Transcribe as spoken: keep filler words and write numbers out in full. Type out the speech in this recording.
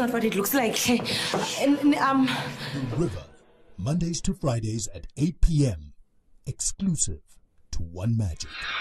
not what it looks like. And, um. The River, Mondays to Fridays at eight p m Exclusive to one Magic.